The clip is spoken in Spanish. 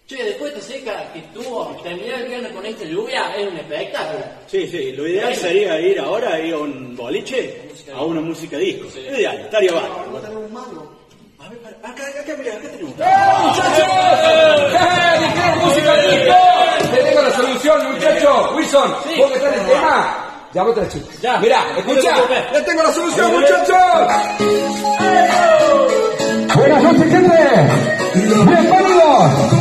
Che, después de seca que tuvo, terminar el viernes con esta lluvia es un espectáculo. Sí, lo ideal sería ir ahora a un boliche a una música disco. Sí. Ideal, estaría bárbaro. ¿No tenemos un mango? A ver, acá tenemos. ¡Dijeron música disco! Te tengo la solución, muchachos. Wilson, Sí. vos que estás en el tema. Llámate a las chicas. Ya. Mirá, escucha. ¡Le tengo la solución, muchachos! Buenas noches, gente. Bienvenidos